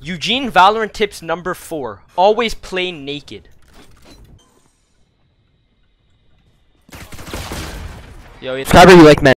Eugene Valorant tips number 4. Always play naked. Yo, it's Skyber, you like men.